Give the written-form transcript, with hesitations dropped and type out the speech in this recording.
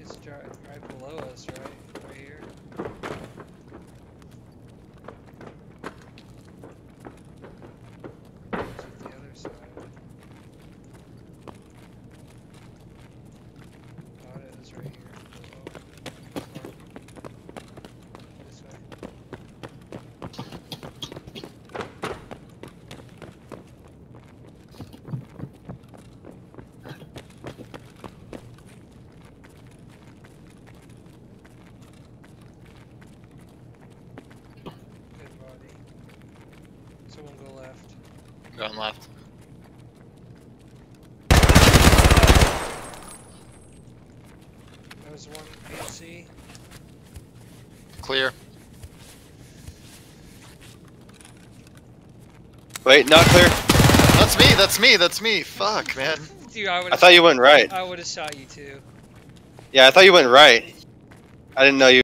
He's right below us, right? Right here. He's at the other side. Thought it was right here. This way. Good body. Someone go left. Going left. That was one AC. Clear. Wait, not clear. That's me, that's me, that's me. Fuck, man. Dude, I thought you went right. I would have shot you too. Yeah, I thought you went right. I didn't know you.